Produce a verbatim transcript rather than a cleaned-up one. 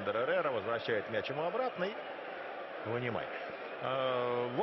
Эндер Эррера возвращает мяч ему обратно и вынимает.